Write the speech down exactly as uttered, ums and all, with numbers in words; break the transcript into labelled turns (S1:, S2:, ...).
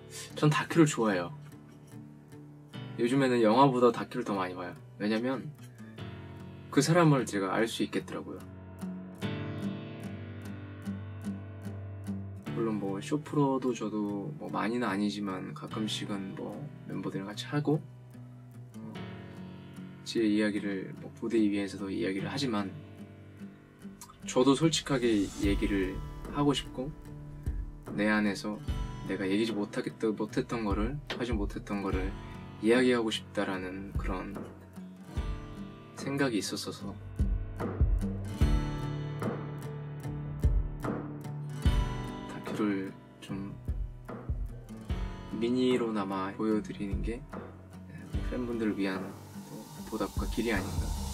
S1: 전 다큐를 좋아해요. 요즘에는 영화보다 다큐를 더 많이 봐요. 왜냐면 그 사람을 제가 알 수 있겠더라고요. 물론 뭐 쇼프로도 저도 뭐 많이는 아니지만 가끔씩은 뭐 멤버들이랑 같이 하고 어, 제 이야기를 뭐 무대 위에서도 이야기를 하지만 저도 솔직하게 얘기를 하고 싶고 내 안에서 내가 얘기지 못하겠다, 못했던 거를 하지 못했던 거를 이야기하고 싶다라는 그런 생각이 있었어서 다큐를 좀 미니로나마 보여드리는 게 팬분들을 위한 보답과 길이 아닌가.